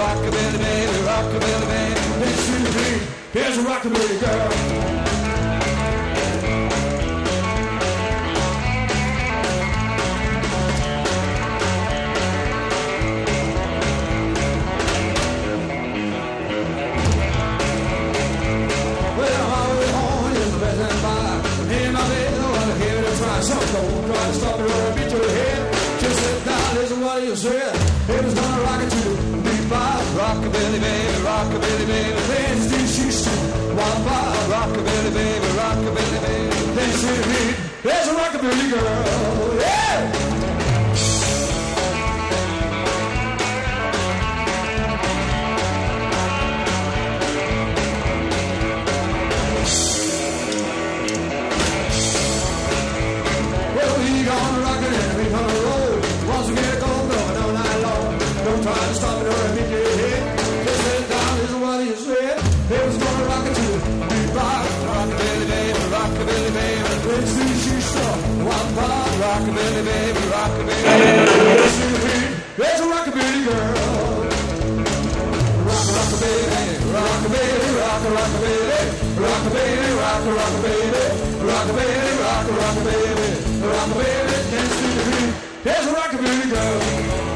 rockabilly baby, rockabilly baby. Dance to the beat, here's a rockabilly girl. Some don't try to stop it or beat your head. Just sit down, listen what you said. It was gonna rock it to the beat by rockabilly baby, rockabilly baby. Dance to she's one by rockabilly baby, rockabilly baby. Dance to the beat, there's a rockabilly girl. Yeah! Gonna rock it and we gonna roll. Once we get it going, going all night long. Don't try to stop it or beat your head. Just sit down, this is what he said. It was gonna rock it to the beat by rockabilly baby, rockabilly baby. Let's see she's stuck. One by rockabilly baby, rockabilly baby. Let's see the beat. There's a rockabilly girl. Rockabilly, rockabilly, rockabilly, rockabilly, rockabilly, rockabilly, rockabilly. Rockabilly, dance to the beat. There's a rockabilly girl.